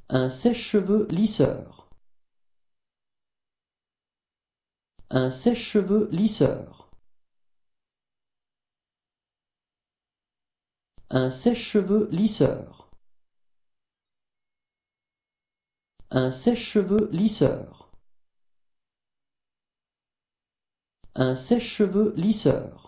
Un sèche-cheveux lisseur. Un sèche-cheveux lisseur. Un sèche-cheveux lisseur. Un sèche-cheveux lisseur. Un sèche-cheveux lisseur.